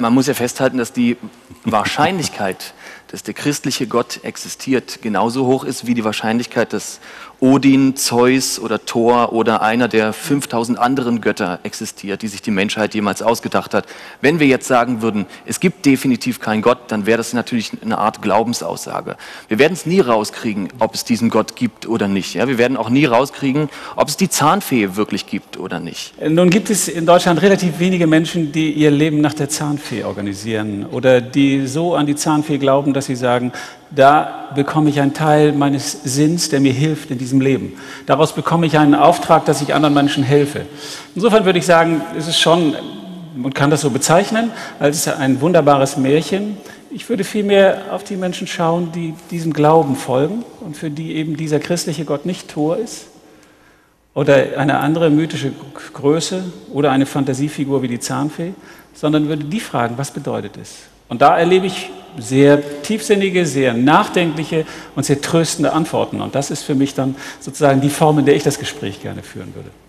man muss ja festhalten, dass die Wahrscheinlichkeit, dass der christliche Gott existiert, genauso hoch ist wie die Wahrscheinlichkeit, dass Odin, Zeus oder Thor oder einer der 5000 anderen Götter existiert, die sich die Menschheit jemals ausgedacht hat. Wenn wir jetzt sagen würden, es gibt definitiv keinen Gott, dann wäre das natürlich eine Art Glaubensaussage. Wir werden es nie rauskriegen, ob es diesen Gott gibt oder nicht. Ja? Wir werden auch nie rauskriegen, ob es die Zahnfee wirklich gibt oder nicht. Nun gibt es in Deutschland relativ wenige Menschen, die ihr Leben nach der Zahnfee organisieren oder die so an die Zahnfee glauben, dass sie sagen, da bekomme ich einen Teil meines Sinns, der mir hilft in diesem Leben. Daraus bekomme ich einen Auftrag, dass ich anderen Menschen helfe. Insofern würde ich sagen, es ist schon, man kann das so bezeichnen, als ein wunderbares Märchen. Ich würde vielmehr auf die Menschen schauen, die diesem Glauben folgen und für die eben dieser christliche Gott nicht Thor ist oder eine andere mythische Größe oder eine Fantasiefigur wie die Zahnfee, sondern würde die fragen, was bedeutet es? Und da erlebe ich sehr tiefsinnige, sehr nachdenkliche und sehr tröstende Antworten. Und das ist für mich dann sozusagen die Form, in der ich das Gespräch gerne führen würde.